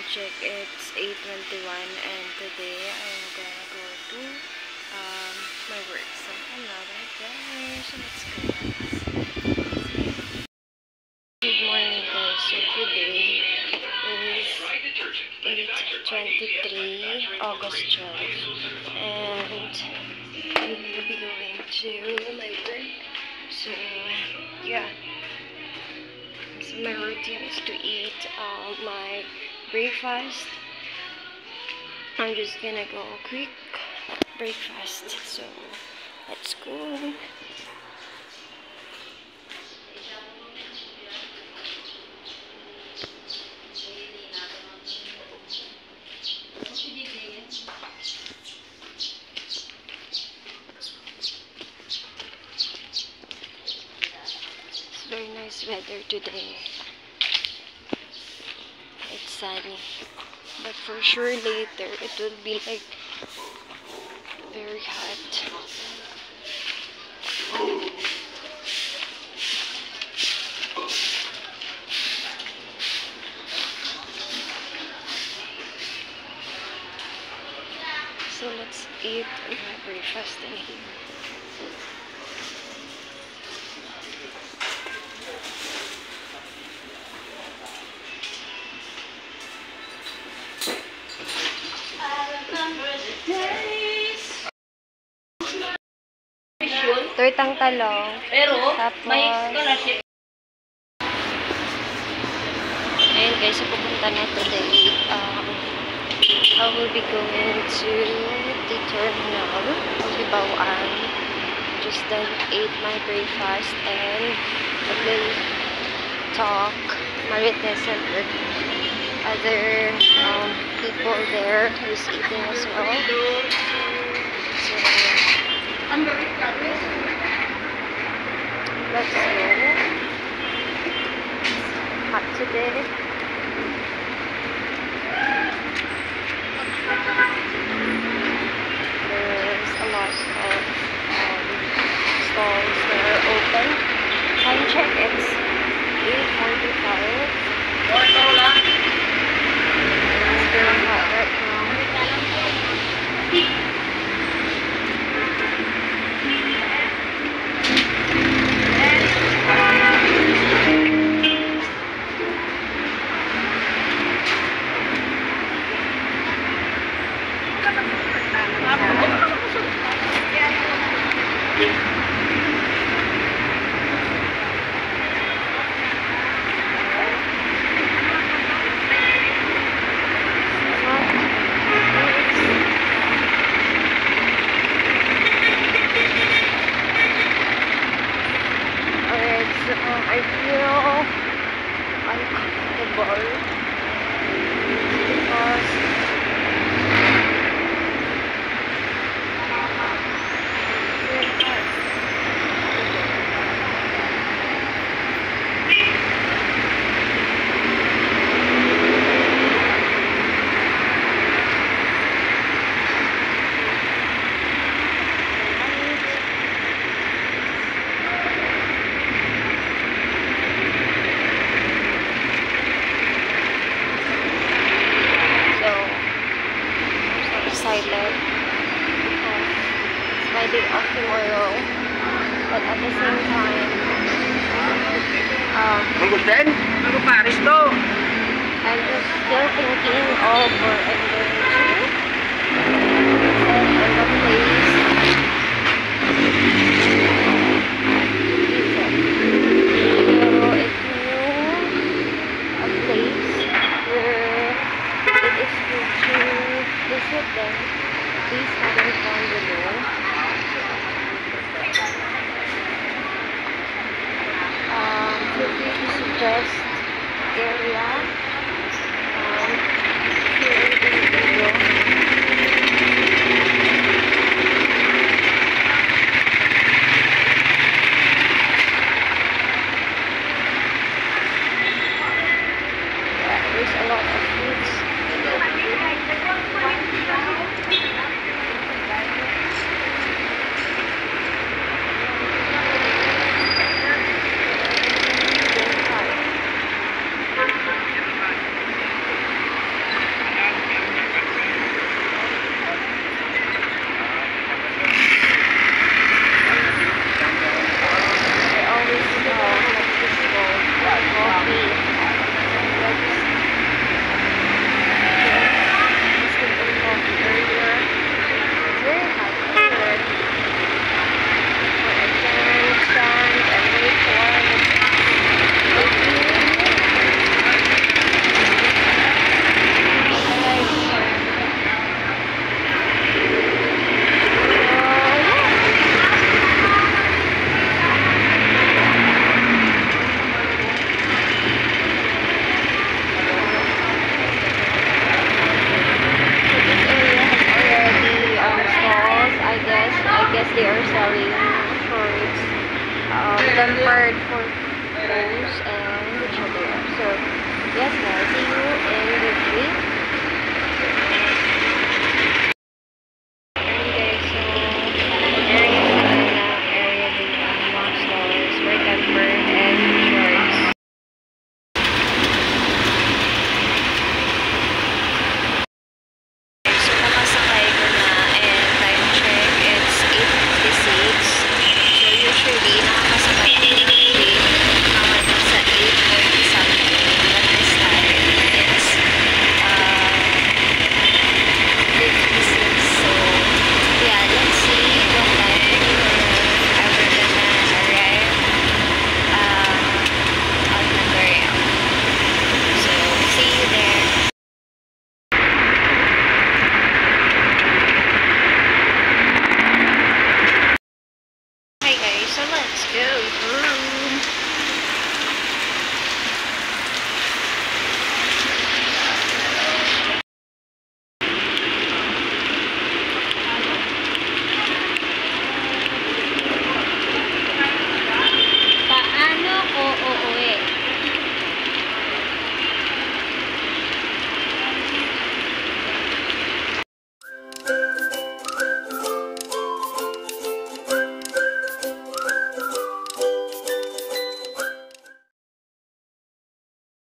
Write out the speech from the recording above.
check. It's 8:21 and today I'm gonna go to my work. So another day. So let's go, guys. Good morning, guys. So today is 8:23, August 12, and I'm gonna be going to my work. So yeah. So my routine is to eat my breakfast. I'm just gonna go quick breakfast. So let's go. It's very nice weather today. It's sunny, but for sure later it will be like very hot. So let's eat my breakfast in here. Tortang talong. Pero, tapos, may scholarship. Ayun guys, so pupunta na today. I will be going to the terminal of Libauan. Just then ate my breakfast and I will talk Marites and other people there who's eating as well. So let's go. Hot today. There's a lot of stalls that are open. Time check, it's 8:45. It's very hot right now. I feel uncomfortable because excited because it's my day off tomorrow, but at the same time I'm just still thinking of where I'm going to and the place. So if you know a place where it is good to visit, then please comment down below. Feel free to suggest area